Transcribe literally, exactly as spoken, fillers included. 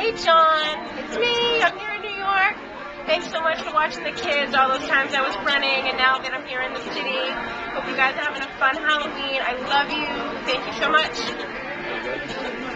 Hey John, it's me. I'm here in New York. Thanks so much for watching the kids all those times I was running, and now that I'm here in the city. Hope you guys are having a fun Halloween. I love you. Thank you so much.